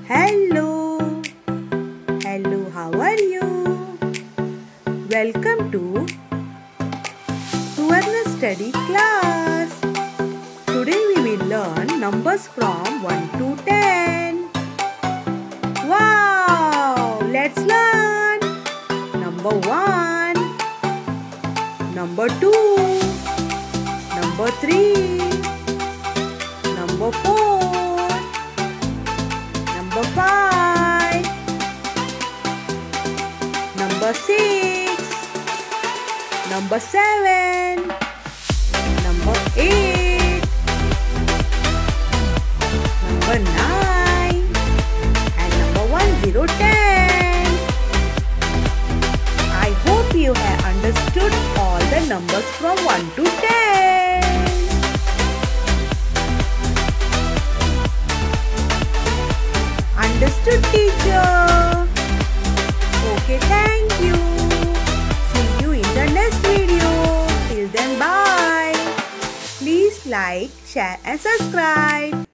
Hello, how are you? Welcome to Suvarna study class. Today we will learn numbers from 1 to 10. Wow, let's learn. Number 1, number 2, number 3, number 4, number 5, number 6, number 7, number 8, number 9, and number 10. I hope you have understood all the numbers from 1 to 10. Understood, teacher? Okay, thank you. See you in the next video. Till then, bye. Please like, share and subscribe.